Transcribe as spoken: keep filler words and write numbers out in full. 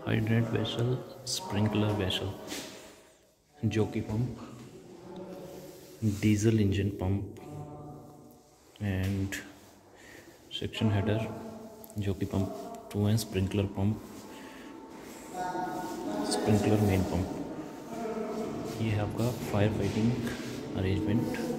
Hydrant vessel, sprinkler vessel, jockey pump, diesel engine pump and section header, jockey pump two and sprinkler pump, sprinkler main pump. ये है आपका fire fighting arrangement.